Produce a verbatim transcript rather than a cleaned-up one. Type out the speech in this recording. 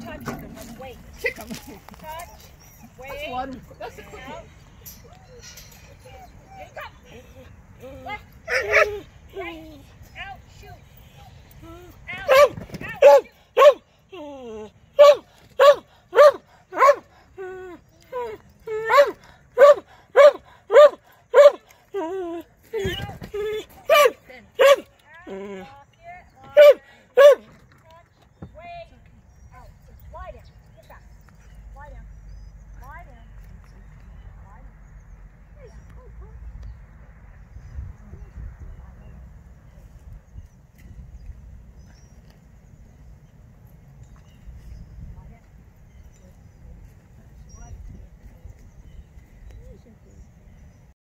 touch them and wait. Kick them. Touch, wait. That's one. That's a quick Out. one. Left, right, out, shoot. Out, out, shoot. Out.